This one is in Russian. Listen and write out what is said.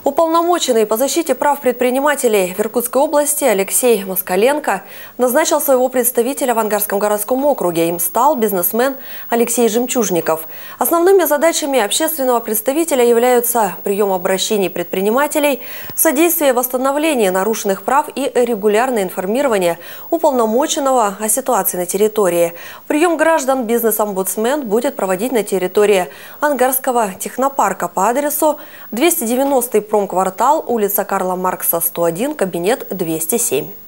Уполномоченный по защите прав предпринимателей в Иркутской области Алексей Москаленко назначил своего представителя в Ангарском городском округе. Им стал бизнесмен Алексей Жемчужников. Основными задачами общественного представителя являются прием обращений предпринимателей, содействие восстановлению нарушенных прав и регулярное информирование уполномоченного о ситуации на территории. Прием граждан бизнес-омбудсмен будет проводить на территории Ангарского технопарка по адресу 290-й промквартал, улица Карла Маркса, 101, кабинет 207.